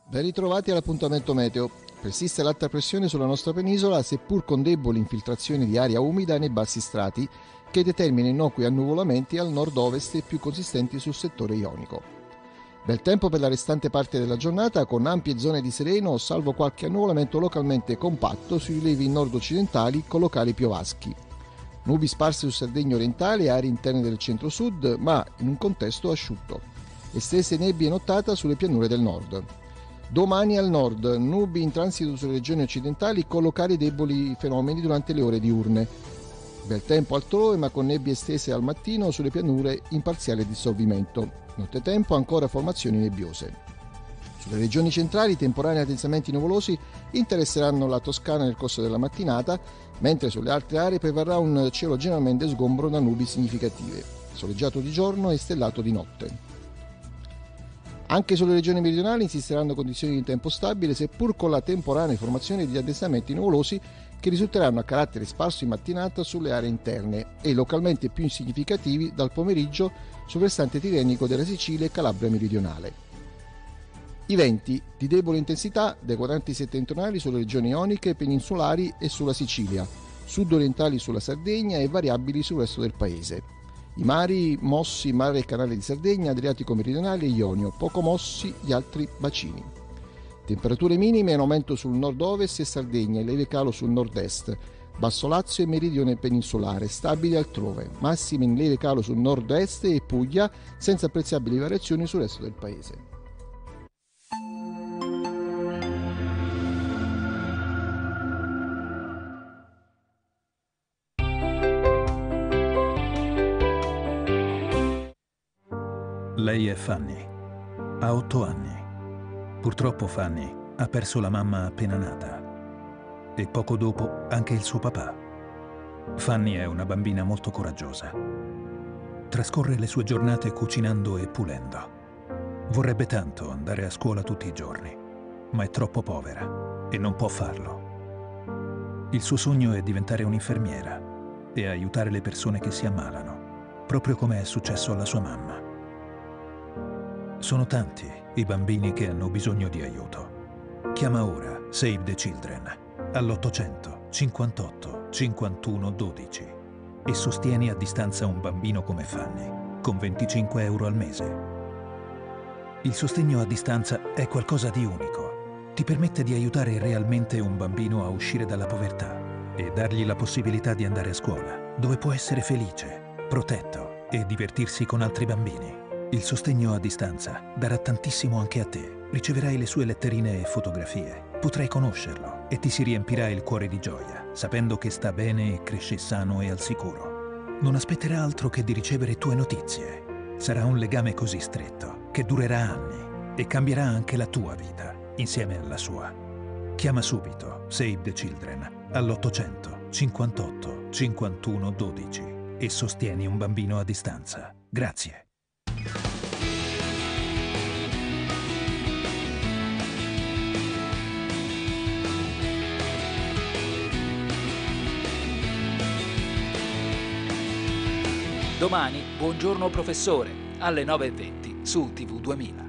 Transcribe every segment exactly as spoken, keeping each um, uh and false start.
Ben ritrovati all'appuntamento meteo. Persiste l'alta pressione sulla nostra penisola, seppur con deboli infiltrazioni di aria umida nei bassi strati, che determina innocui annuvolamenti al nord-ovest e più consistenti sul settore ionico. Bel tempo per la restante parte della giornata, con ampie zone di sereno, salvo qualche annuvolamento localmente compatto sui rilievi nord-occidentali con locali piovaschi. Nubi sparse su Sardegna orientale e aree interne del centro-sud, ma in un contesto asciutto. Estese nebbie nottata sulle pianure del nord. Domani al nord, nubi in transito sulle regioni occidentali con locali deboli fenomeni durante le ore diurne. Bel tempo altrove, ma con nebbie estese al mattino sulle pianure in parziale dissolvimento. Nottetempo ancora formazioni nebbiose. Sulle regioni centrali temporanei attezzamenti nuvolosi interesseranno la Toscana nel corso della mattinata, mentre sulle altre aree prevarrà un cielo generalmente sgombro da nubi significative, soleggiato di giorno e stellato di notte. Anche sulle regioni meridionali insisteranno condizioni di tempo stabile, seppur con la temporanea formazione di addensamenti nuvolosi che risulteranno a carattere sparso in mattinata sulle aree interne e localmente più insignificativi dal pomeriggio sul versante tirrenico della Sicilia e Calabria meridionale. I venti di debole intensità, dai quadranti settentrionali sulle regioni ioniche, peninsulari e sulla Sicilia, sud-orientali sulla Sardegna e variabili sul resto del paese. I mari mossi, mare e canale di Sardegna, Adriatico meridionale e Ionio, poco mossi gli altri bacini. Temperature minime in aumento sul nord-ovest e Sardegna e leve calo sul nord-est, Basso Lazio e meridione peninsulare, stabili altrove, massime in leve calo sul nord-est e Puglia, senza apprezzabili variazioni sul resto del paese. Lei è Fanny. Ha otto anni. Purtroppo Fanny ha perso la mamma appena nata e poco dopo anche il suo papà. Fanny è una bambina molto coraggiosa. Trascorre le sue giornate cucinando e pulendo. Vorrebbe tanto andare a scuola tutti i giorni, ma è troppo povera e non può farlo. Il suo sogno è diventare un'infermiera e aiutare le persone che si ammalano, proprio come è successo alla sua mamma. Sono tanti i bambini che hanno bisogno di aiuto. Chiama ora Save the Children all'ottocento cinquantotto cinquantuno dodici e sostieni a distanza un bambino come Fanny con venticinque euro al mese. Il sostegno a distanza è qualcosa di unico. Ti permette di aiutare realmente un bambino a uscire dalla povertà e dargli la possibilità di andare a scuola, dove può essere felice, protetto e divertirsi con altri bambini. Il sostegno a distanza darà tantissimo anche a te. Riceverai le sue letterine e fotografie. Potrai conoscerlo e ti si riempirà il cuore di gioia, sapendo che sta bene e cresce sano e al sicuro. Non aspetterà altro che di ricevere tue notizie. Sarà un legame così stretto che durerà anni e cambierà anche la tua vita insieme alla sua. Chiama subito Save the Children all'ottocento cinquantotto cinquantuno dodici e sostieni un bambino a distanza. Grazie. Domani, buongiorno professore, alle nove e venti su T V duemila.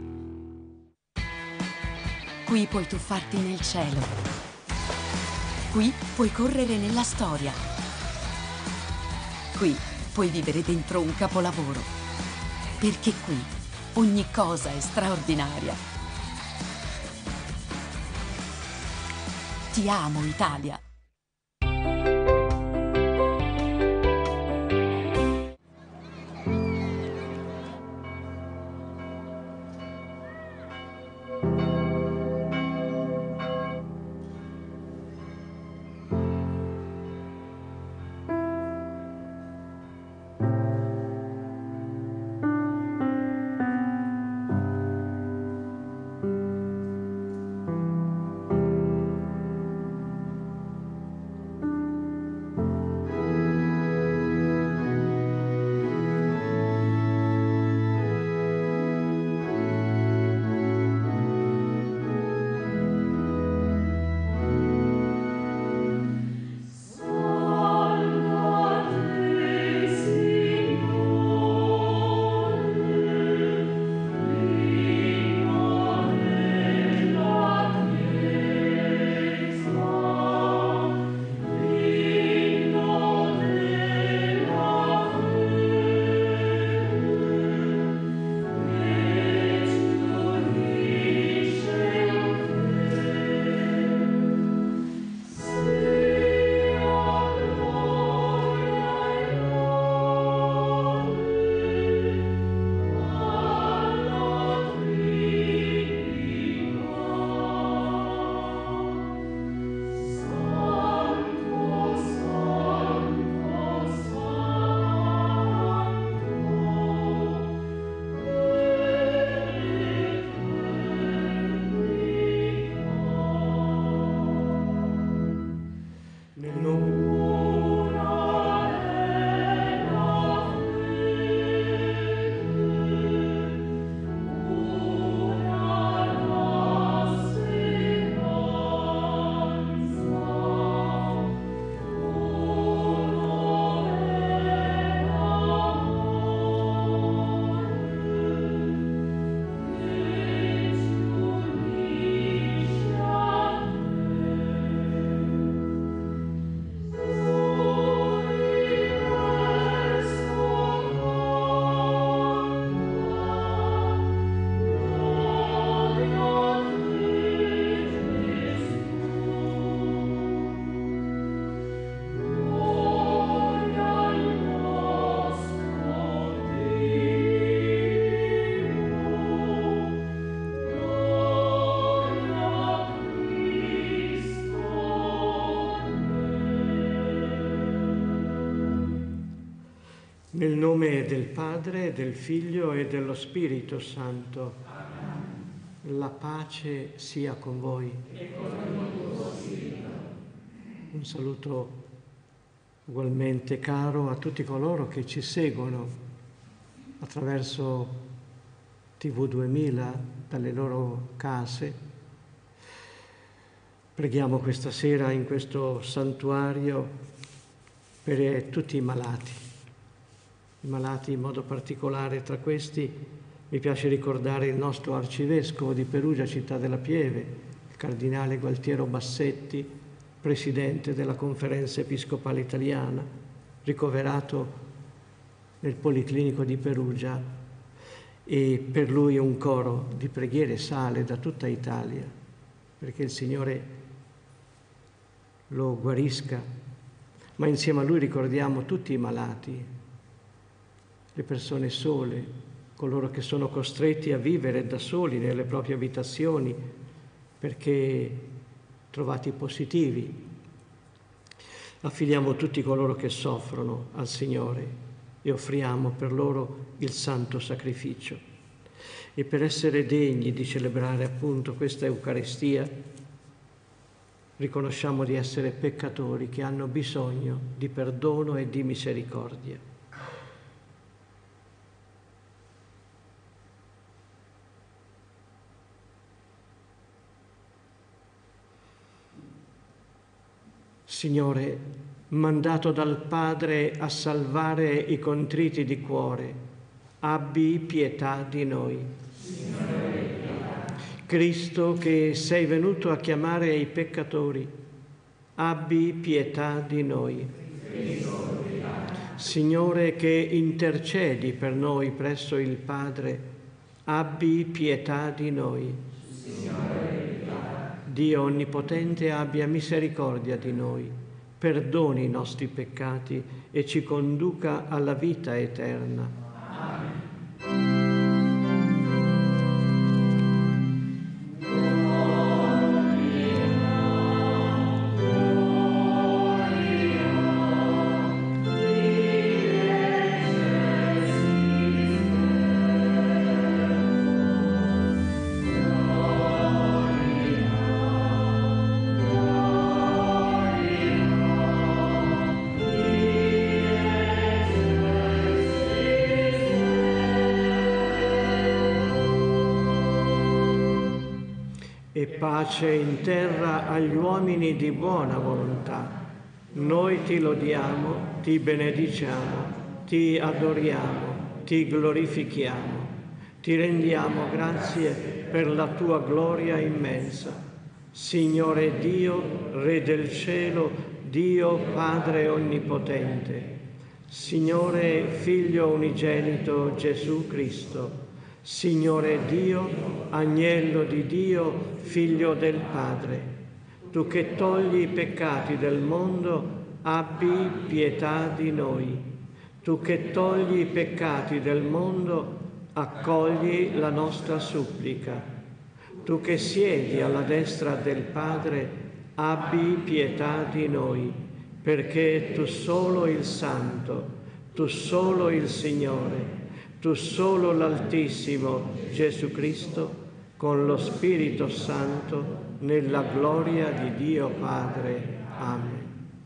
Qui puoi tuffarti nel cielo. Qui puoi correre nella storia. Qui puoi vivere dentro un capolavoro. Perché qui ogni cosa è straordinaria. Ti amo, Italia. nome del Padre, del Figlio e dello Spirito Santo. Amen. La pace sia con voi. E con il tuo spirito. Un saluto ugualmente caro a tutti coloro che ci seguono attraverso tivù duemila dalle loro case. Preghiamo questa sera in questo santuario per tutti i malati. I malati in modo particolare, tra questi mi piace ricordare il nostro arcivescovo di Perugia, Città della Pieve, il cardinale Gualtiero Bassetti, presidente della Conferenza Episcopale Italiana, ricoverato nel Policlinico di Perugia, e per lui un coro di preghiere sale da tutta Italia, perché il Signore lo guarisca, ma insieme a lui ricordiamo tutti i malati, le persone sole, coloro che sono costretti a vivere da soli nelle proprie abitazioni perché trovati positivi. Affidiamo tutti coloro che soffrono al Signore e offriamo per loro il santo sacrificio. E per essere degni di celebrare appunto questa Eucaristia, riconosciamo di essere peccatori che hanno bisogno di perdono e di misericordia. Signore, mandato dal Padre a salvare i contriti di cuore, abbi pietà di noi. Signore, pietà. Cristo, che sei venuto a chiamare i peccatori, abbi pietà di noi. Cristo, pietà. Signore, che intercedi per noi presso il Padre, abbi pietà di noi. Signore, Dio Onnipotente abbia misericordia di noi, perdoni i nostri peccati e ci conduca alla vita eterna. Amen. E pace in terra agli uomini di buona volontà. Noi ti lodiamo, ti benediciamo, ti adoriamo, ti glorifichiamo, ti rendiamo grazie per la tua gloria immensa. Signore Dio, Re del cielo, Dio Padre Onnipotente, Signore Figlio unigenito Gesù Cristo, Signore Dio, Agnello di Dio, Figlio del Padre, tu che togli i peccati del mondo, abbi pietà di noi. Tu che togli i peccati del mondo, accogli la nostra supplica. Tu che siedi alla destra del Padre, abbi pietà di noi, perché tu solo il Santo, tu solo il Signore, tu solo l'Altissimo Gesù Cristo, con lo Spirito Santo, nella gloria di Dio Padre. Amen.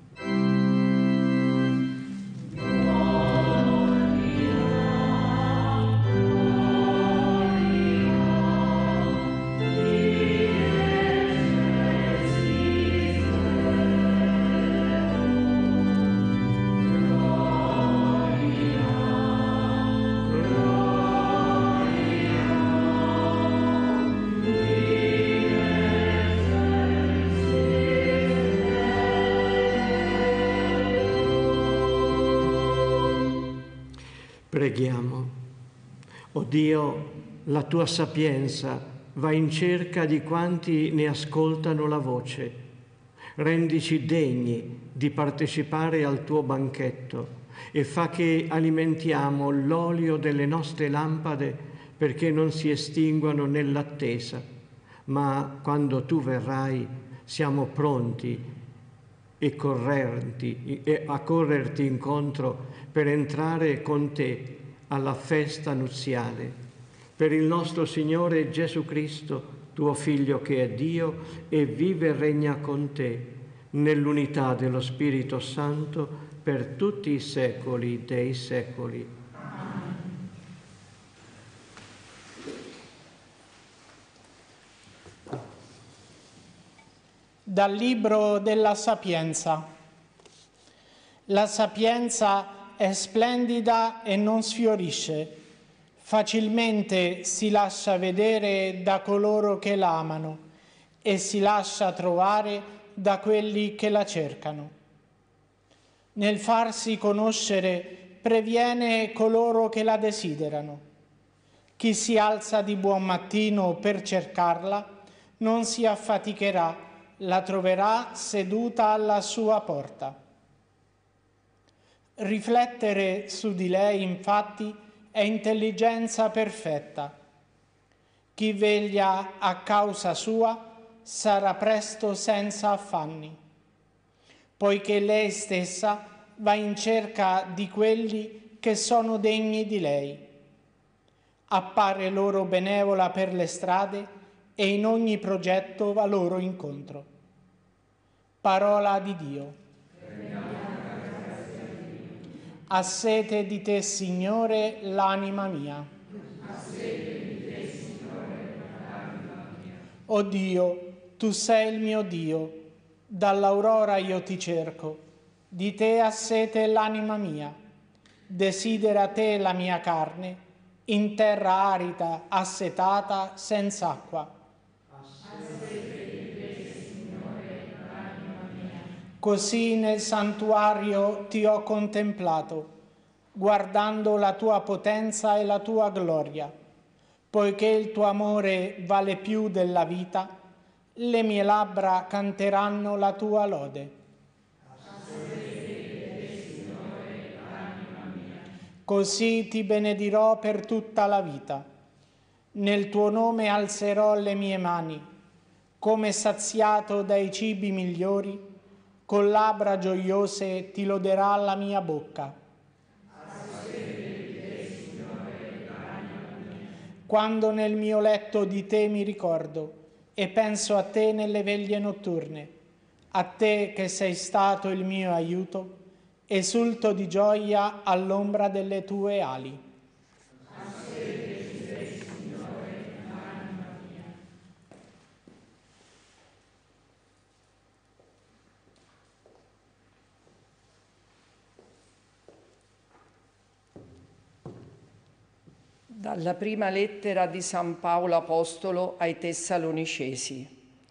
Preghiamo. O Dio, la tua sapienza va in cerca di quanti ne ascoltano la voce. Rendici degni di partecipare al tuo banchetto e fa che alimentiamo l'olio delle nostre lampade perché non si estinguano nell'attesa, ma quando tu verrai siamo pronti e, correrti, e a correrti incontro per entrare con te alla festa nuziale. Per il nostro Signore Gesù Cristo, tuo Figlio che è Dio e vive e regna con te, nell'unità dello Spirito Santo, per tutti i secoli dei secoli. Dal libro della Sapienza. La sapienza è splendida e non sfiorisce, facilmente si lascia vedere da coloro che la amano e si lascia trovare da quelli che la cercano. Nel farsi conoscere previene coloro che la desiderano. Chi si alza di buon mattino per cercarla non si affaticherà, la troverà seduta alla sua porta. Riflettere su di lei, infatti, è intelligenza perfetta. Chi veglia a causa sua sarà presto senza affanni, poiché lei stessa va in cerca di quelli che sono degni di lei. Appare loro benevola per le strade e in ogni progetto va loro incontro. Parola di Dio. Ha sete di te, Signore, l'anima mia. Ha sete di te, Signore, l'anima mia. O Dio, tu sei il mio Dio, dall'aurora io ti cerco. Di te ha sete l'anima mia. Desidera te la mia carne, in terra arida, assetata, senza acqua. Così nel santuario ti ho contemplato, guardando la tua potenza e la tua gloria. Poiché il tuo amore vale più della vita, le mie labbra canteranno la tua lode. Così ti benedirò per tutta la vita. Nel tuo nome alzerò le mie mani, come saziato dai cibi migliori, con labbra gioiose ti loderà la mia bocca. Quando nel mio letto di te mi ricordo e penso a te nelle veglie notturne, a te che sei stato il mio aiuto, esulto di gioia all'ombra delle tue ali. Dalla prima lettera di San Paolo Apostolo ai Tessalonicesi.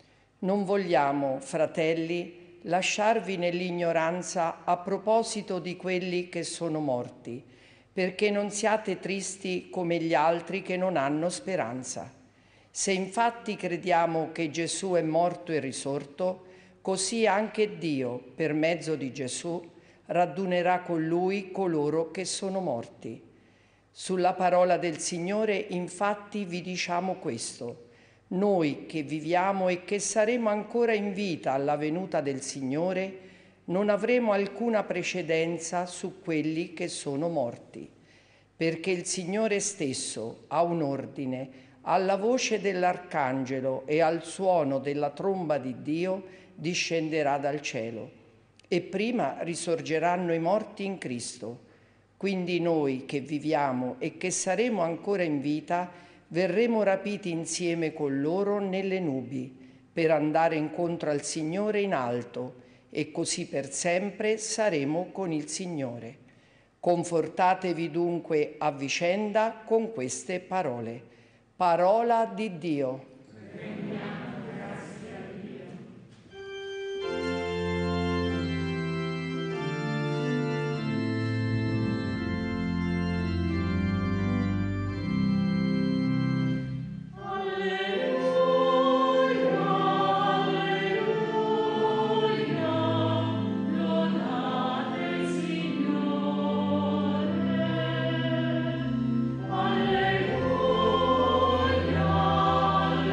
Non vogliamo, fratelli, lasciarvi nell'ignoranza a proposito di quelli che sono morti, perché non siate tristi come gli altri che non hanno speranza. Se infatti crediamo che Gesù è morto e risorto, così anche Dio, per mezzo di Gesù, radunerà con Lui coloro che sono morti. Sulla parola del Signore, infatti, vi diciamo questo: noi che viviamo e che saremo ancora in vita alla venuta del Signore, non avremo alcuna precedenza su quelli che sono morti, perché il Signore stesso ha un ordine, alla voce dell'arcangelo e al suono della tromba di Dio discenderà dal cielo, e prima risorgeranno i morti in Cristo. Quindi noi che viviamo e che saremo ancora in vita, verremo rapiti insieme con loro nelle nubi, per andare incontro al Signore in alto, e così per sempre saremo con il Signore. Confortatevi dunque a vicenda con queste parole. Parola di Dio. Alleluia,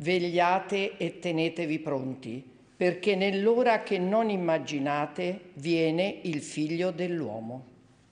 Vegliate e tenetevi pronti, perché nell'ora che non immaginate viene il Figlio dell'uomo.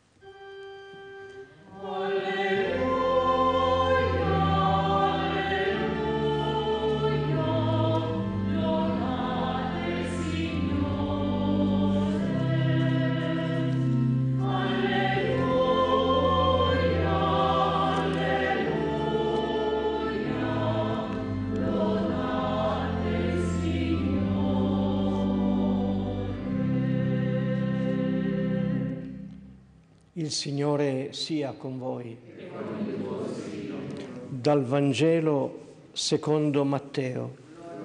Il Signore sia con voi. Dal Vangelo secondo Matteo.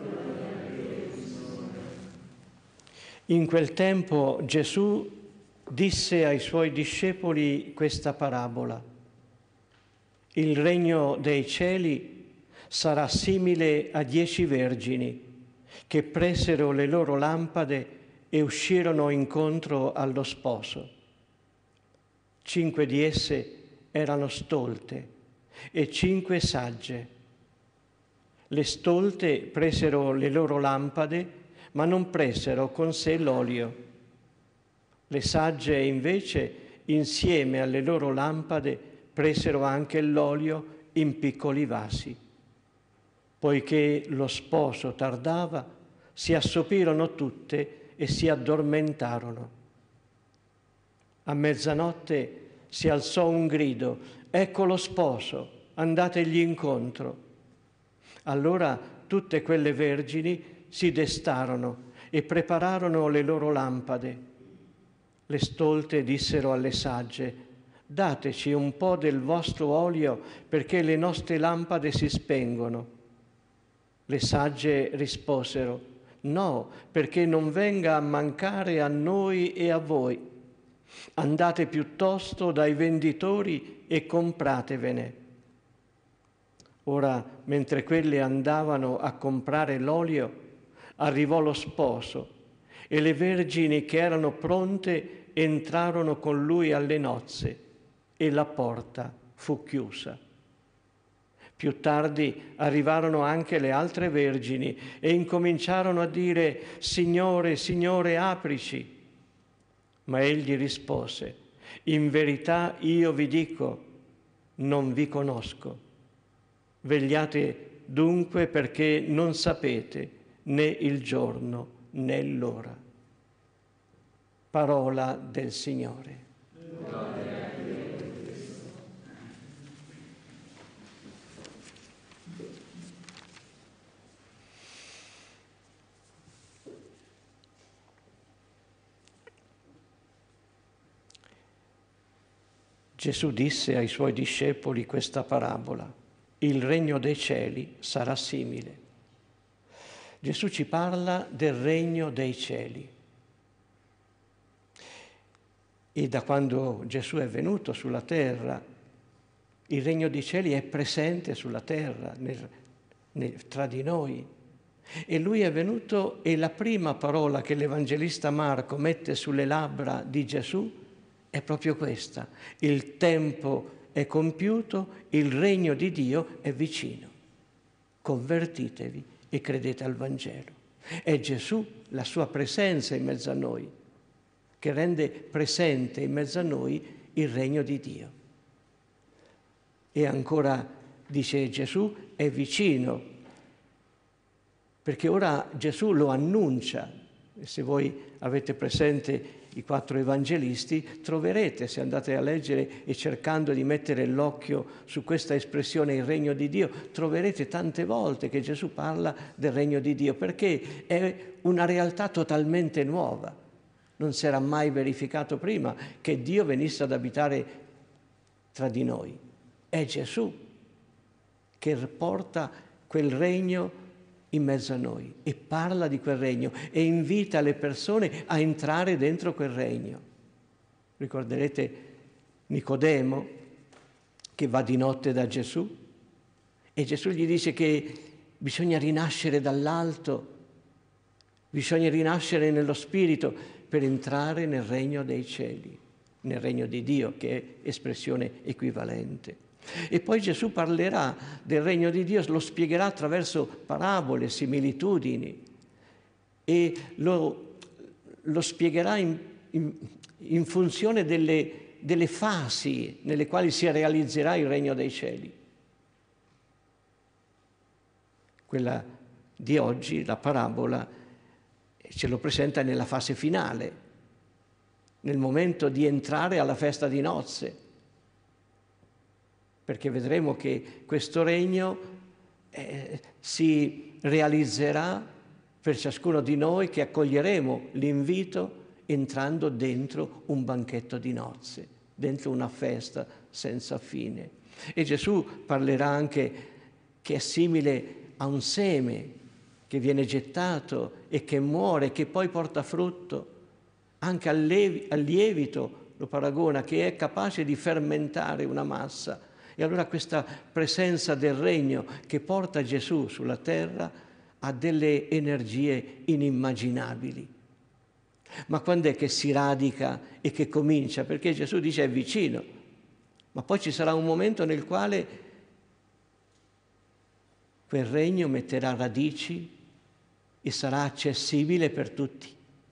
In quel tempo Gesù disse ai suoi discepoli questa parabola: il regno dei cieli sarà simile a dieci vergini che presero le loro lampade e uscirono incontro allo sposo. Cinque di esse erano stolte e cinque sagge. Le stolte presero le loro lampade, ma non presero con sé l'olio. Le sagge invece, insieme alle loro lampade, presero anche l'olio in piccoli vasi. Poiché lo sposo tardava, si assopirono tutte e si addormentarono. A mezzanotte si alzò un grido: ecco lo sposo, andategli incontro. Allora tutte quelle vergini si destarono e prepararono le loro lampade. Le stolte dissero alle sagge: dateci un po' del vostro olio perché le nostre lampade si spengono. Le sagge risposero: no, perché non venga a mancare a noi e a voi. Andate piuttosto dai venditori e compratevene. Ora, mentre quelle andavano a comprare l'olio, arrivò lo sposo e le vergini che erano pronte entrarono con lui alle nozze e la porta fu chiusa. Più tardi arrivarono anche le altre vergini e incominciarono a dire: Signore, Signore, aprici. Ma egli rispose: in verità io vi dico, non vi conosco. Vegliate dunque perché non sapete né il giorno né l'ora. Parola del Signore. Gesù disse ai suoi discepoli questa parabola: il regno dei cieli sarà simile. Gesù ci parla del regno dei cieli. E da quando Gesù è venuto sulla terra, il regno dei cieli è presente sulla terra, nel, nel, tra di noi. E lui è venuto e la prima parola che l'Evangelista Marco mette sulle labbra di Gesù è proprio questa: il tempo è compiuto, il regno di Dio è vicino. Convertitevi e credete al Vangelo. È Gesù, la sua presenza in mezzo a noi, che rende presente in mezzo a noi il regno di Dio. E ancora dice Gesù, è vicino, perché ora Gesù lo annuncia. E se voi avete presente i quattro evangelisti, troverete, se andate a leggere e cercando di mettere l'occhio su questa espressione il regno di Dio, troverete tante volte che Gesù parla del regno di Dio, perché è una realtà totalmente nuova. Non si era mai verificato prima che Dio venisse ad abitare tra di noi. È Gesù che porta quel regno in mezzo a noi e parla di quel regno e invita le persone a entrare dentro quel regno. Ricorderete Nicodemo che va di notte da Gesù e Gesù gli dice che bisogna rinascere dall'alto, bisogna rinascere nello spirito per entrare nel regno dei cieli, nel regno di Dio, che è espressione equivalente. E poi Gesù parlerà del regno di Dio, lo spiegherà attraverso parabole, similitudini, e lo, lo spiegherà in, in, in funzione delle, delle fasi nelle quali si realizzerà il regno dei cieli. Quella di oggi, la parabola, ce lo presenta nella fase finale, nel momento di entrare alla festa di nozze, perché vedremo che questo regno eh, si realizzerà per ciascuno di noi che accoglieremo l'invito entrando dentro un banchetto di nozze, dentro una festa senza fine. E Gesù parlerà anche che è simile a un seme che viene gettato e che muore, che poi porta frutto, anche al, levi, al lievito lo paragona, che è capace di fermentare una massa. E allora questa presenza del regno che porta Gesù sulla terra ha delle energie inimmaginabili. Ma quando è che si radica e che comincia? Perché Gesù dice è vicino, ma poi ci sarà un momento nel quale quel regno metterà radici e sarà accessibile per tutti.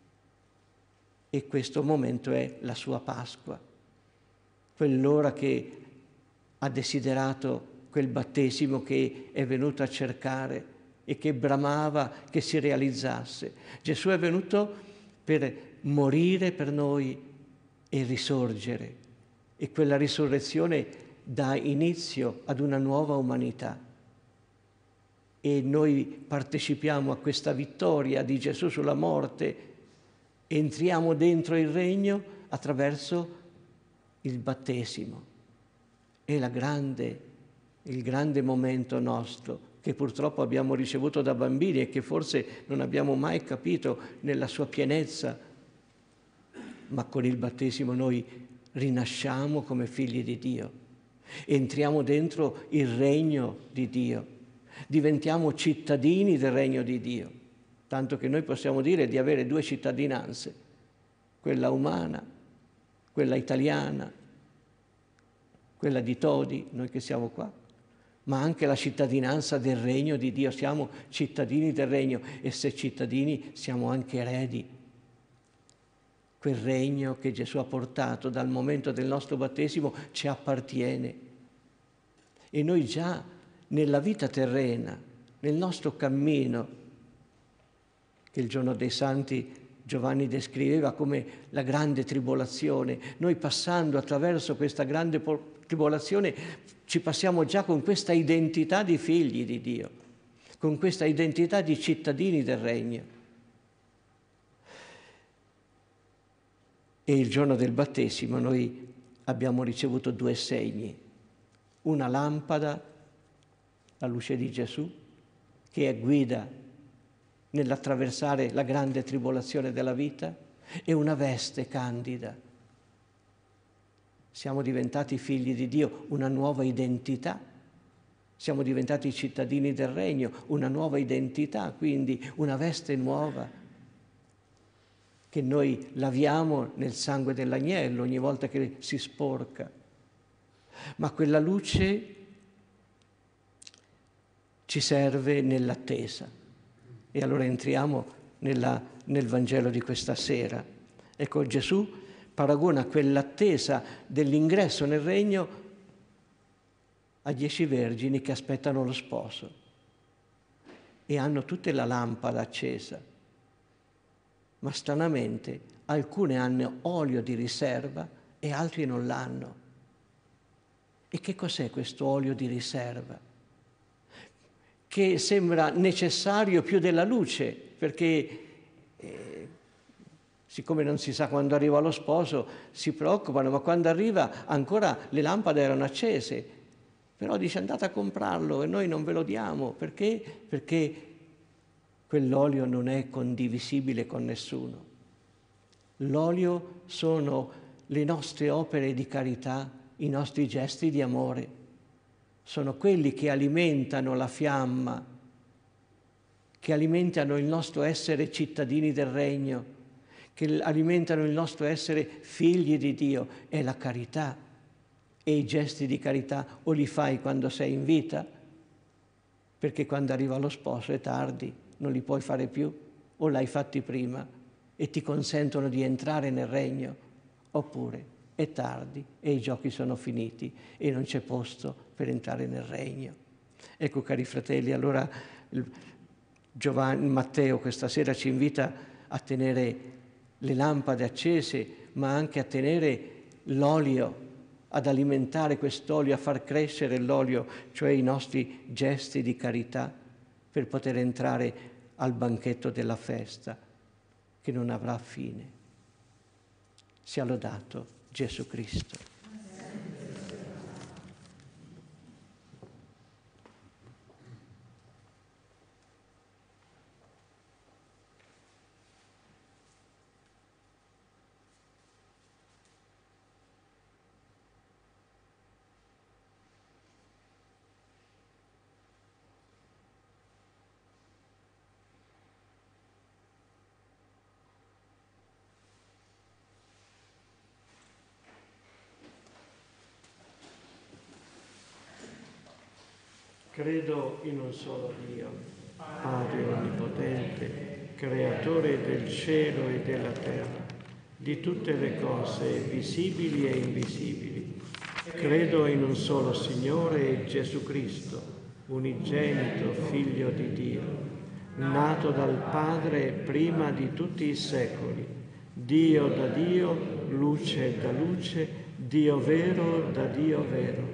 E questo momento è la sua Pasqua, quell'ora che ha desiderato quel battesimo che è venuto a cercare e che bramava che si realizzasse. Gesù è venuto per morire per noi e risorgere, e quella risurrezione dà inizio ad una nuova umanità. E noi partecipiamo a questa vittoria di Gesù sulla morte, entriamo dentro il regno attraverso il battesimo. È la grande, il grande momento nostro che purtroppo abbiamo ricevuto da bambini e che forse non abbiamo mai capito nella sua pienezza, ma con il battesimo noi rinasciamo come figli di Dio, entriamo dentro il regno di Dio, diventiamo cittadini del regno di Dio, tanto che noi possiamo dire di avere due cittadinanze, quella umana, quella italiana, quella di Todi, noi che siamo qua, ma anche la cittadinanza del regno di Dio. Siamo cittadini del regno, e se cittadini siamo anche eredi. Quel regno che Gesù ha portato dal momento del nostro battesimo ci appartiene. E noi già nella vita terrena, nel nostro cammino, che il giorno dei Santi Giovanni descriveva come la grande tribolazione, noi passando attraverso questa grande tribolazione ci passiamo già con questa identità di figli di Dio, con questa identità di cittadini del regno. E il giorno del battesimo noi abbiamo ricevuto due segni, una lampada, la luce di Gesù, che è guida nell'attraversare la grande tribolazione della vita, e una veste candida. Siamo diventati figli di Dio, una nuova identità. Siamo diventati cittadini del regno, una nuova identità, quindi una veste nuova che noi laviamo nel sangue dell'agnello ogni volta che si sporca. Ma quella luce ci serve nell'attesa. E allora entriamo nella, nel Vangelo di questa sera. Ecco, Gesù paragona quell'attesa dell'ingresso nel regno a dieci vergini che aspettano lo sposo e hanno tutte la lampada accesa, ma stranamente alcune hanno olio di riserva e altri non l'hanno. E che cos'è questo olio di riserva? Che sembra necessario più della luce, perché eh, siccome non si sa quando arriva lo sposo, si preoccupano, ma quando arriva ancora le lampade erano accese. Però dice andate a comprarlo e noi non ve lo diamo. Perché? Perché quell'olio non è condivisibile con nessuno. L'olio sono le nostre opere di carità, i nostri gesti di amore. Sono quelli che alimentano la fiamma, che alimentano il nostro essere cittadini del regno, che alimentano il nostro essere figli di Dio. È la carità, E i gesti di carità o li fai quando sei in vita, perché quando arriva lo sposo è tardi, non li puoi fare più, o l'hai fatti prima e ti consentono di entrare nel regno, oppure è tardi e i giochi sono finiti e non c'è posto per entrare nel regno. Ecco, cari fratelli, allora Giovanni, Matteo questa sera ci invita a tenere le lampade accese, ma anche a tenere l'olio, ad alimentare quest'olio, a far crescere l'olio, cioè i nostri gesti di carità, per poter entrare al banchetto della festa, che non avrà fine. Sia lodato Gesù Cristo. Credo in un solo Dio, Padre Onnipotente, Creatore del cielo e della terra, di tutte le cose visibili e invisibili. Credo in un solo Signore, Gesù Cristo, unigenito Figlio di Dio, nato dal Padre prima di tutti i secoli, Dio da Dio, luce da luce, Dio vero da Dio vero,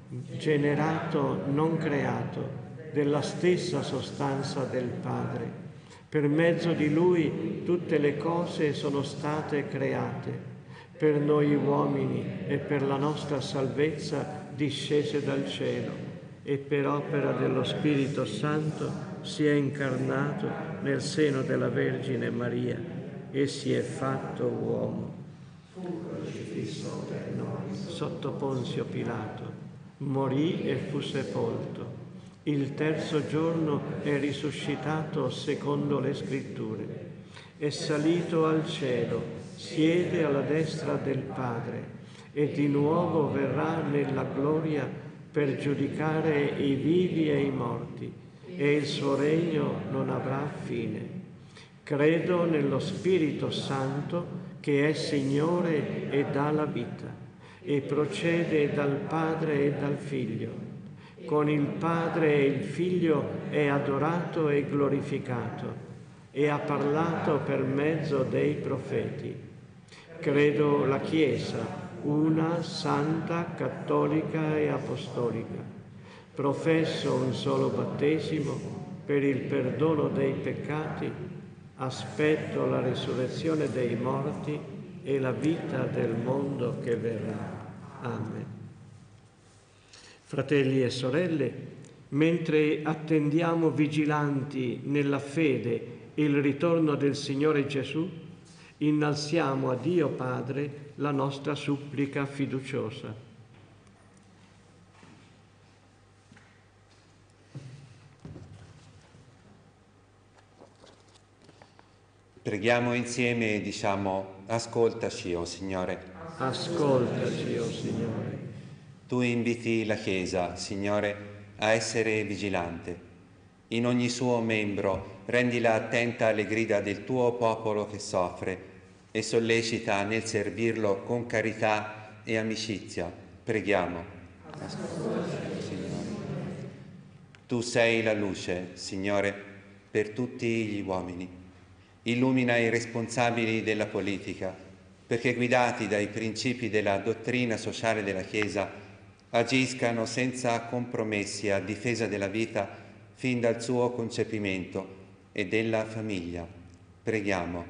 generato, non creato, della stessa sostanza del Padre. Per mezzo di Lui tutte le cose sono state create, per noi uomini e per la nostra salvezza discese dal cielo, e per opera dello Spirito Santo si è incarnato nel seno della Vergine Maria e si è fatto uomo. Fu crocifisso per noi sotto Ponzio Pilato, morì e fu sepolto. Il terzo giorno è risuscitato secondo le Scritture. È salito al cielo, siede alla destra del Padre e di nuovo verrà nella gloria per giudicare i vivi e i morti, e il suo regno non avrà fine. Credo nello Spirito Santo, che è Signore e dà la vita, e procede dal Padre e dal Figlio. Con il Padre e il Figlio è adorato e glorificato, e ha parlato per mezzo dei profeti. Credo la Chiesa, una, santa, cattolica e apostolica. Professo un solo battesimo per il perdono dei peccati, aspetto la risurrezione dei morti e la vita del mondo che verrà. Amen. Fratelli e sorelle, mentre attendiamo vigilanti nella fede il ritorno del Signore Gesù, innalziamo a Dio Padre la nostra supplica fiduciosa. Preghiamo insieme e diciamo: ascoltaci, o Signore. Ascoltaci, o Signore. Tu inviti la Chiesa, Signore, a essere vigilante. In ogni suo membro rendila attenta alle grida del tuo popolo che soffre e sollecita nel servirlo con carità e amicizia. Preghiamo. Ascoltaci, Signore. Tu sei la luce, Signore, per tutti gli uomini. Illumina i responsabili della politica, perché guidati dai principi della dottrina sociale della Chiesa, agiscano senza compromessi a difesa della vita fin dal suo concepimento e della famiglia. Preghiamo.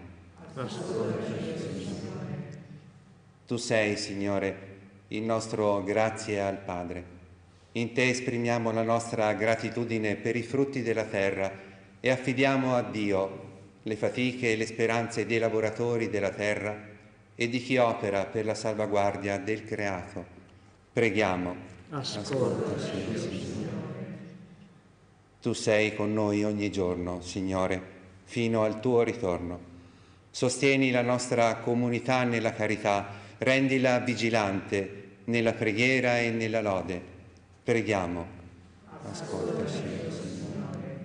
Tu sei, Signore, il nostro grazie al Padre. In te esprimiamo la nostra gratitudine per i frutti della terra e affidiamo a Dio le fatiche e le speranze dei lavoratori della terra e di chi opera per la salvaguardia del creato. Preghiamo. Ascoltaci, Signore. Tu sei con noi ogni giorno, Signore, fino al tuo ritorno. Sostieni la nostra comunità nella carità, rendila vigilante nella preghiera e nella lode. Preghiamo. Ascoltaci, Signore.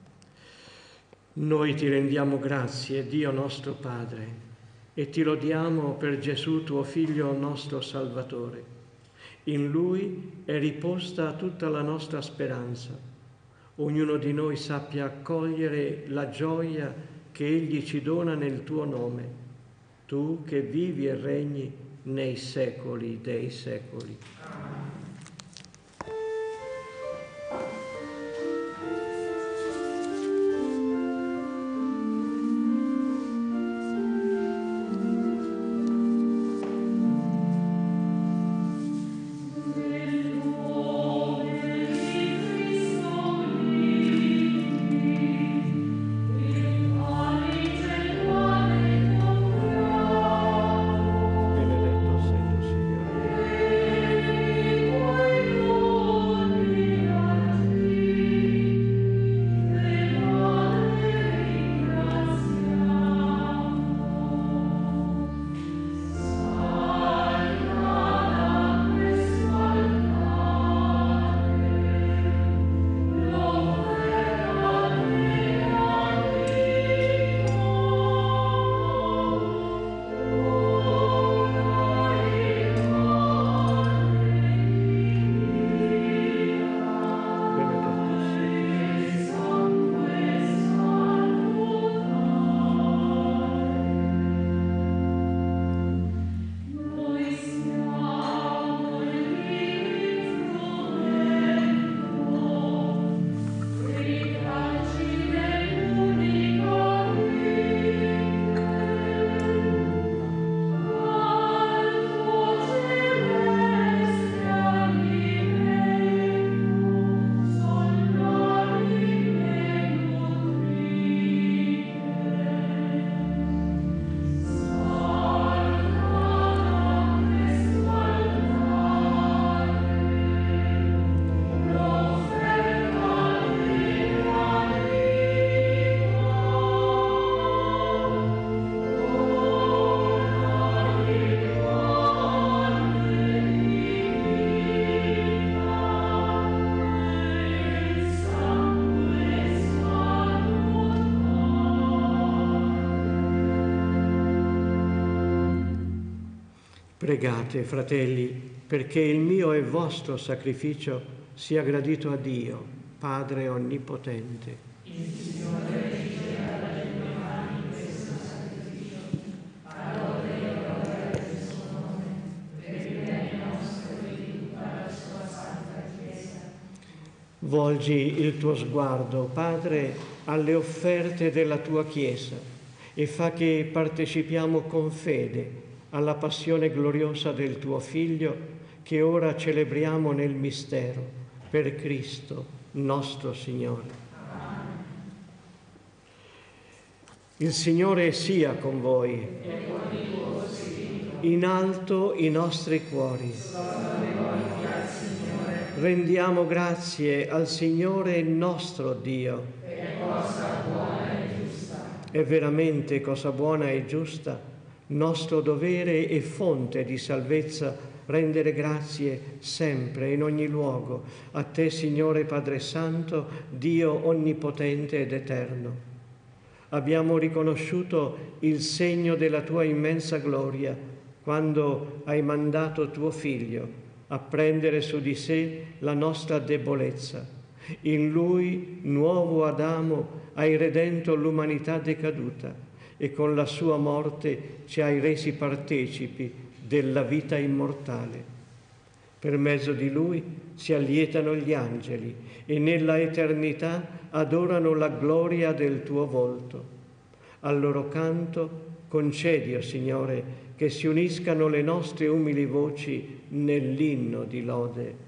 Noi ti rendiamo grazie, Dio nostro Padre, e ti lodiamo per Gesù, tuo Figlio, nostro Salvatore. In Lui è riposta tutta la nostra speranza. Ognuno di noi sappia accogliere la gioia che Egli ci dona nel tuo nome, tu che vivi e regni nei secoli dei secoli. Pregate, fratelli, perché il mio e vostro sacrificio sia gradito a Dio, Padre Onnipotente. Il Signore riceva dalle mie mani questo sacrificio, a lode e gloria del suo nome, per il bene nostro e di tutta la sua santa Chiesa. Volgi il tuo sguardo, Padre, alle offerte della tua Chiesa e fa che partecipiamo con fede alla passione gloriosa del tuo Figlio, che ora celebriamo nel mistero, per Cristo nostro Signore. Amen. Il Signore sia con voi. E con il tuo spirito. In alto i nostri cuori. Rendiamo grazie al Signore nostro Dio. È cosa buona e giusta. È veramente cosa buona e giusta, nostro dovere e fonte di salvezza, rendere grazie sempre, in ogni luogo, a te, Signore Padre Santo, Dio onnipotente ed eterno. Abbiamo riconosciuto il segno della tua immensa gloria quando hai mandato tuo Figlio a prendere su di sé la nostra debolezza. In Lui, nuovo Adamo, hai redento l'umanità decaduta e con la sua morte ci hai resi partecipi della vita immortale. Per mezzo di Lui si allietano gli angeli e nella eternità adorano la gloria del tuo volto. Al loro canto concedi, o Signore, che si uniscano le nostre umili voci nell'inno di lode.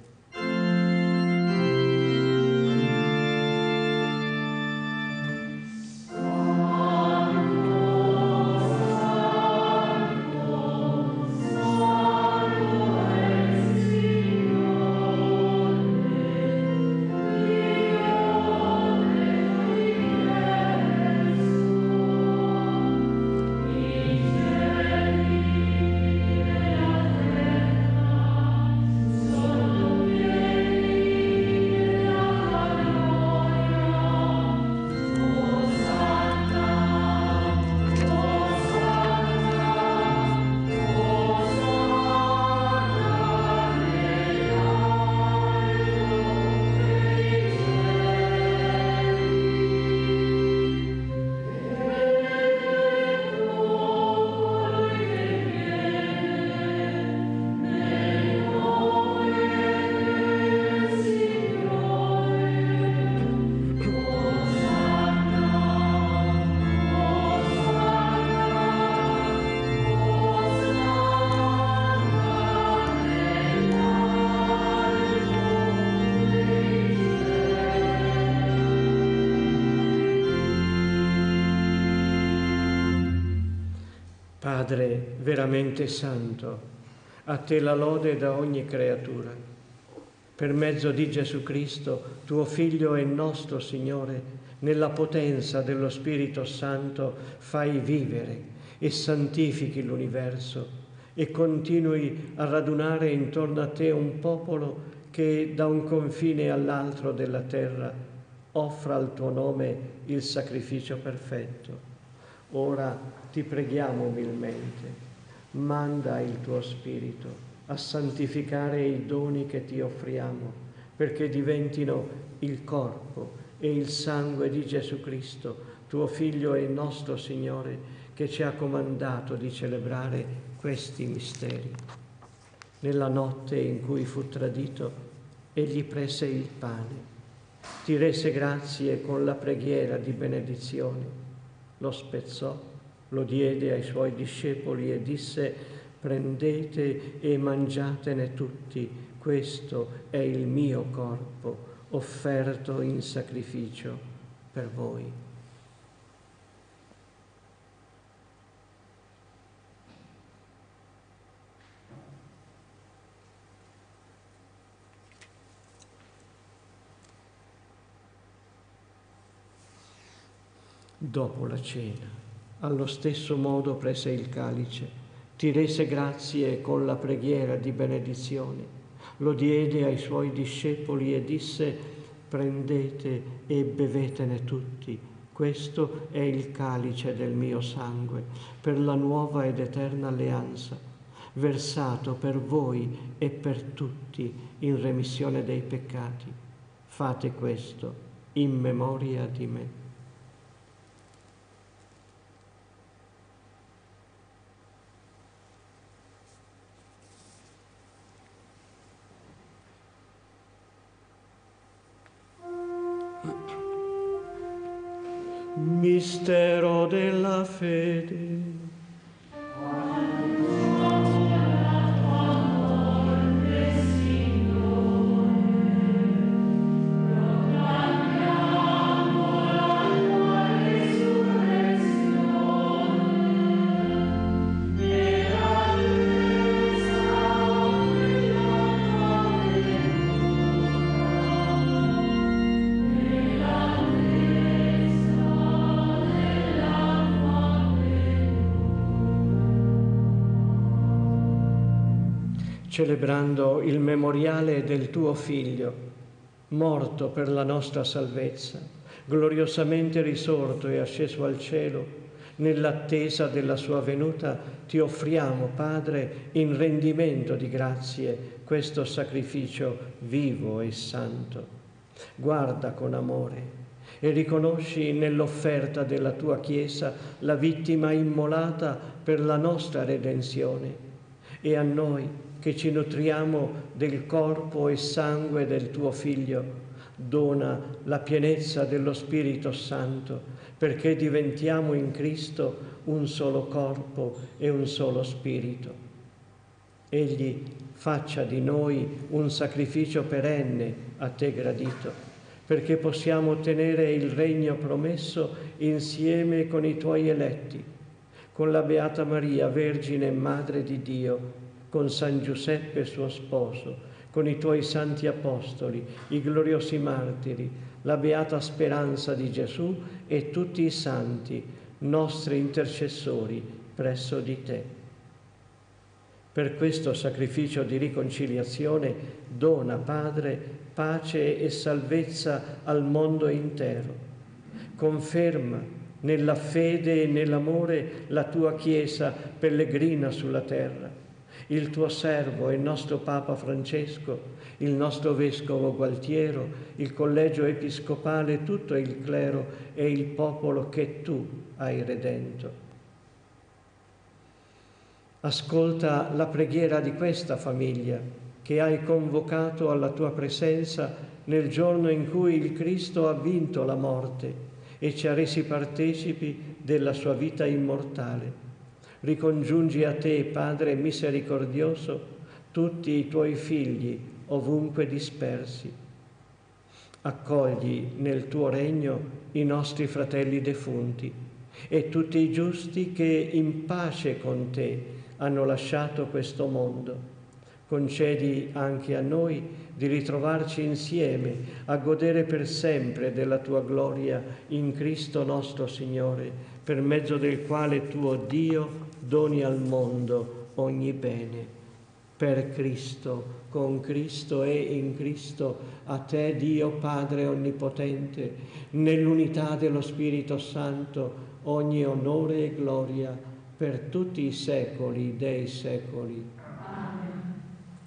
Padre veramente santo, a te la lode da ogni creatura. Per mezzo di Gesù Cristo, tuo Figlio e nostro Signore, nella potenza dello Spirito Santo fai vivere e santifichi l'universo e continui a radunare intorno a te un popolo che da un confine all'altro della terra offra al tuo nome il sacrificio perfetto. Ora ti preghiamo umilmente, manda il tuo Spirito a santificare i doni che ti offriamo, perché diventino il corpo e il sangue di Gesù Cristo, tuo Figlio e nostro Signore, che ci ha comandato di celebrare questi misteri. Nella notte in cui fu tradito, egli prese il pane, ti rese grazie con la preghiera di benedizione, lo spezzò, lo diede ai suoi discepoli e disse: prendete e mangiatene tutti, questo è il mio corpo offerto in sacrificio per voi. Dopo la cena, allo stesso modo prese il calice, ti rese grazie con la preghiera di benedizione, lo diede ai suoi discepoli e disse: prendete e bevetene tutti, questo è il calice del mio sangue, per la nuova ed eterna alleanza, versato per voi e per tutti in remissione dei peccati. Fate questo in memoria di me. Mistero della fede. Celebrando il memoriale del tuo Figlio, morto per la nostra salvezza, gloriosamente risorto e asceso al cielo, nell'attesa della sua venuta, ti offriamo, Padre, in rendimento di grazie, questo sacrificio vivo e santo. Guarda con amore e riconosci nell'offerta della tua Chiesa la vittima immolata per la nostra redenzione, e a noi, che ci nutriamo del corpo e sangue del tuo Figlio, dona la pienezza dello Spirito Santo, perché diventiamo in Cristo un solo corpo e un solo spirito. Egli faccia di noi un sacrificio perenne a te gradito, perché possiamo ottenere il regno promesso insieme con i tuoi eletti, con la Beata Maria, Vergine e Madre di Dio, con San Giuseppe suo sposo, con i tuoi santi apostoli, i gloriosi martiri, la beata speranza di Gesù e tutti i santi, nostri intercessori presso di te. Per questo sacrificio di riconciliazione dona, Padre, pace e salvezza al mondo intero. Conferma nella fede e nell'amore la tua Chiesa pellegrina sulla terra, il tuo servo e il nostro Papa Francesco, il nostro Vescovo Gualtiero, il Collegio Episcopale, tutto il clero e il popolo che tu hai redento. Ascolta la preghiera di questa famiglia che hai convocato alla tua presenza nel giorno in cui il Cristo ha vinto la morte e ci ha resi partecipi della sua vita immortale. Ricongiungi a te, Padre misericordioso, tutti i tuoi figli ovunque dispersi. Accogli nel tuo regno i nostri fratelli defunti e tutti i giusti che in pace con te hanno lasciato questo mondo. Concedi anche a noi di ritrovarci insieme a godere per sempre della tua gloria in Cristo nostro Signore, per mezzo del quale tuo Dio doni al mondo ogni bene. Per Cristo, con Cristo e in Cristo, a te Dio Padre Onnipotente, nell'unità dello Spirito Santo, ogni onore e gloria per tutti i secoli dei secoli. Amen.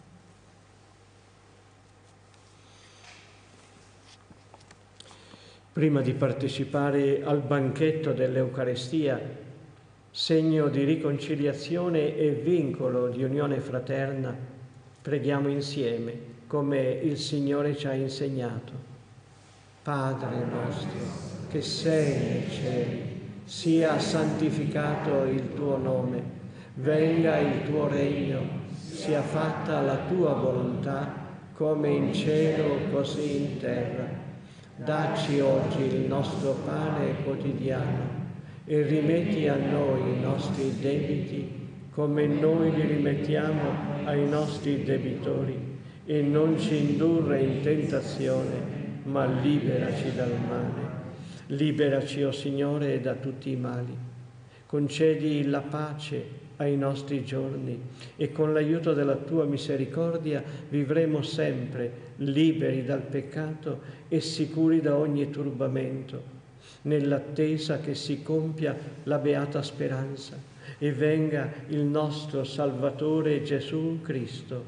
Prima di partecipare al banchetto dell'Eucarestia, segno di riconciliazione e vincolo di unione fraterna, preghiamo insieme come il Signore ci ha insegnato. Padre nostro, che sei nei cieli, sia santificato il tuo nome, venga il tuo regno, sia fatta la tua volontà, come in cielo così in terra. Dacci oggi il nostro pane quotidiano e rimetti a noi i nostri debiti come noi li rimettiamo ai nostri debitori, e non ci indurre in tentazione, ma liberaci dal male. Liberaci, o Signore, da tutti i mali. Concedi la pace ai nostri giorni e con l'aiuto della tua misericordia vivremo sempre liberi dal peccato e sicuri da ogni turbamento, nell'attesa che si compia la beata speranza e venga il nostro Salvatore Gesù Cristo.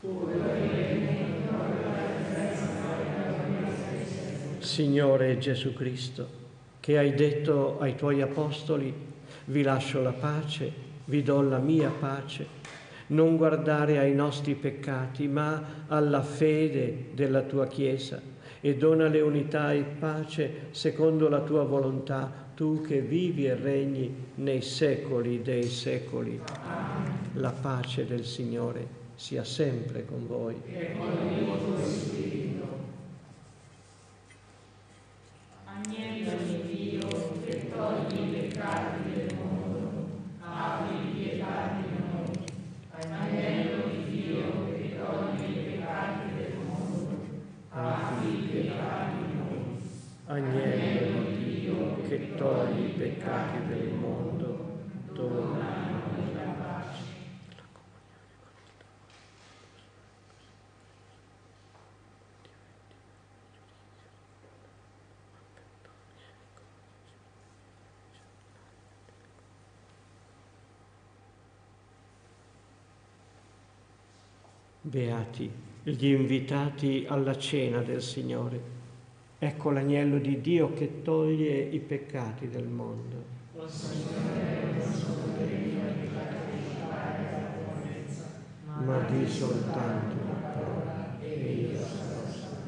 Signore Gesù Cristo, che hai detto ai tuoi apostoli: vi lascio la pace, vi do la mia pace, non guardare ai nostri peccati, ma alla fede della tua Chiesa, e donale unità e pace secondo la tua volontà, tu che vivi e regni nei secoli dei secoli. La pace del Signore sia sempre con voi. E con il tuo spirito. Agnello di Dio, che togli i peccati del mondo, abbi pietà di noi. Agnello di Dio, che togli i peccati del mondo, abbi pietà di noi. Agnello di Dio, che togli i peccati del mondo, dona a noi la pace. Beati gli invitati alla cena del Signore. Ecco l'agnello di Dio che toglie i peccati del mondo. O Signore, non sono degno di partecipare alla tua messa, ma di soltanto una parola e io sarò salvato.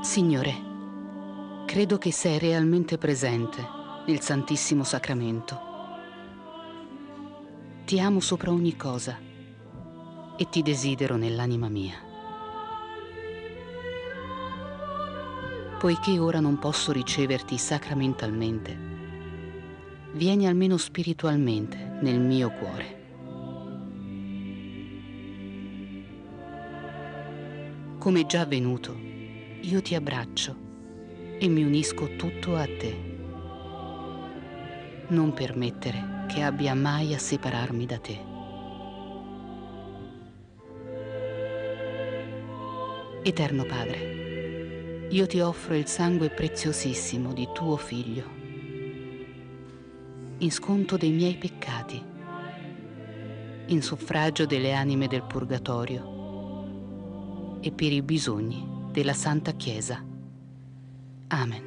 Signore, credo che sei realmente presente nel Santissimo Sacramento. Ti amo sopra ogni cosa e ti desidero nell'anima mia. Poiché ora non posso riceverti sacramentalmente, vieni almeno spiritualmente nel mio cuore. Come già avvenuto, io ti abbraccio e mi unisco tutto a te. Non permettere che abbia mai a separarmi da te. Eterno Padre, io ti offro il sangue preziosissimo di tuo Figlio, in sconto dei miei peccati, in suffragio delle anime del Purgatorio e per i bisogni della Santa Chiesa. Amen.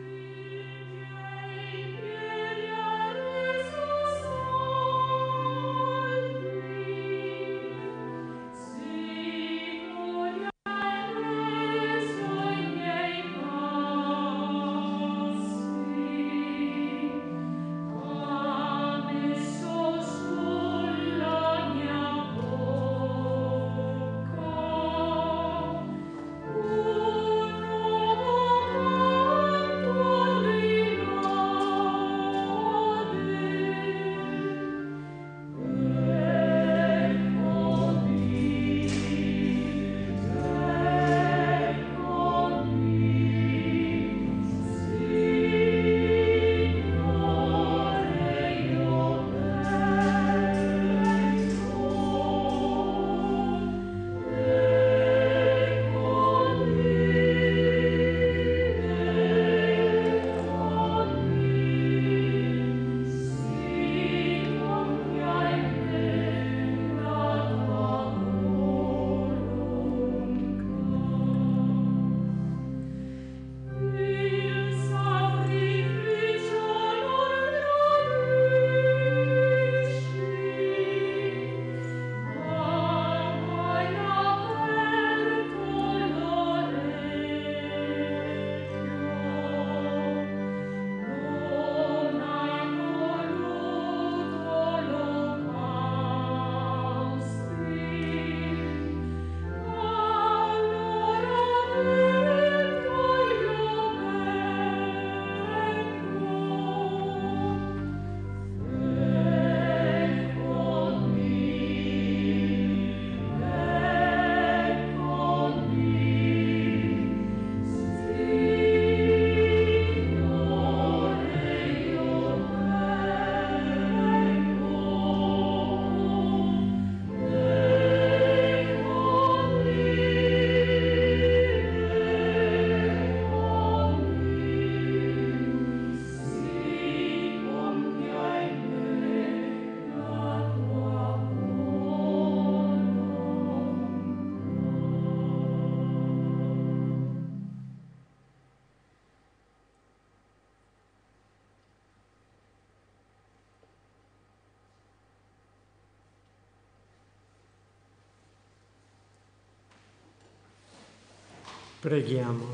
Preghiamo.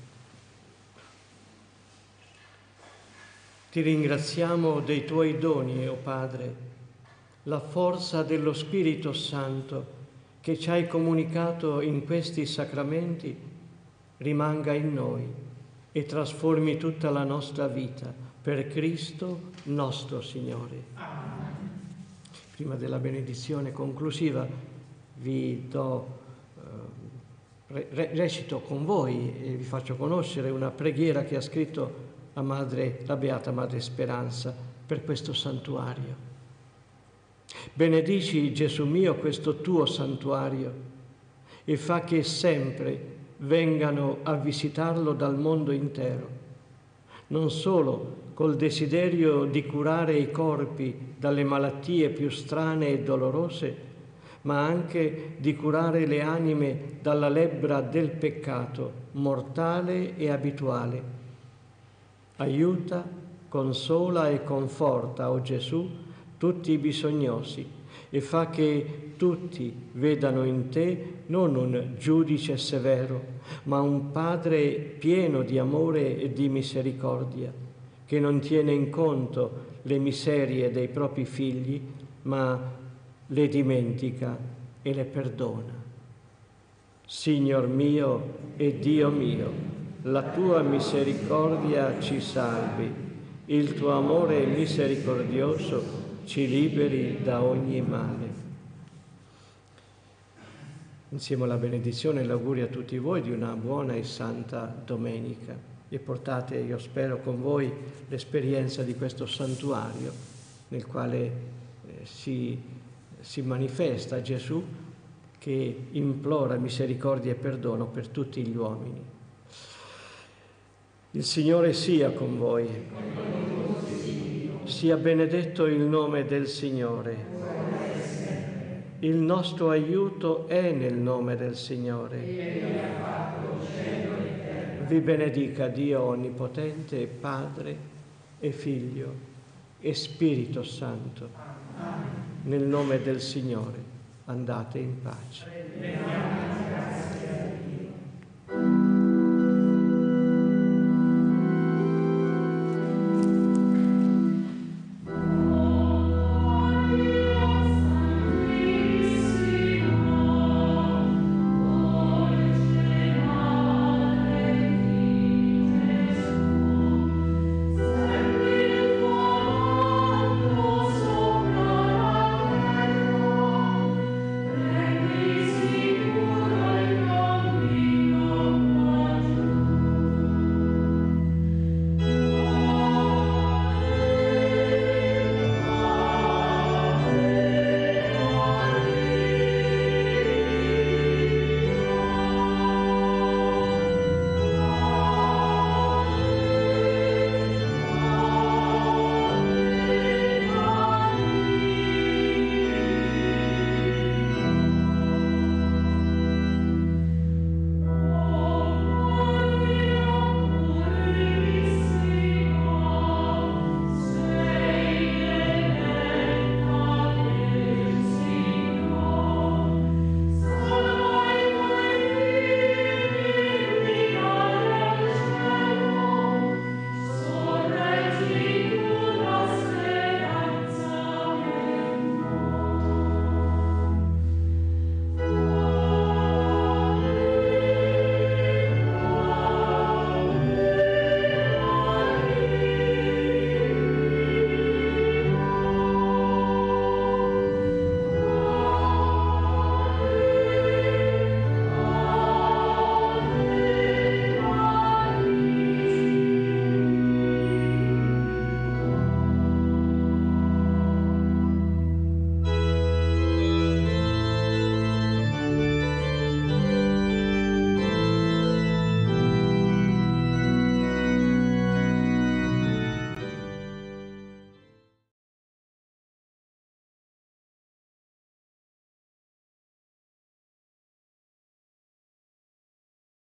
Ti ringraziamo dei tuoi doni, o Padre, la forza dello Spirito Santo che ci hai comunicato in questi sacramenti rimanga in noi e trasformi tutta la nostra vita per Cristo nostro Signore. Prima della benedizione conclusiva vi do Re- recito con voi e vi faccio conoscere una preghiera che ha scritto la, madre, la Beata Madre Speranza per questo santuario. Benedici, Gesù mio, questo tuo santuario e fa che sempre vengano a visitarlo dal mondo intero, non solo col desiderio di curare i corpi dalle malattie più strane e dolorose, ma anche di curare le anime dalla lebbra del peccato, mortale e abituale. Aiuta, consola e conforta, o Gesù, tutti i bisognosi e fa che tutti vedano in te non un giudice severo, ma un Padre pieno di amore e di misericordia, che non tiene in conto le miserie dei propri figli, ma le dimentica e le perdona. Signor mio e Dio mio, la tua misericordia ci salvi, il tuo amore misericordioso ci liberi da ogni male. Insieme alla benedizione e l'augurio a tutti voi di una buona e santa domenica, e portate, io spero, con voi l'esperienza di questo santuario nel quale eh, si, si manifesta Gesù, che implora misericordia e perdono per tutti gli uomini. Il Signore sia con voi. Sia benedetto il nome del Signore. Il nostro aiuto è nel nome del Signore. Vi benedica Dio Onnipotente, Padre e Figlio e Spirito Santo. Nel nome del Signore andate in pace.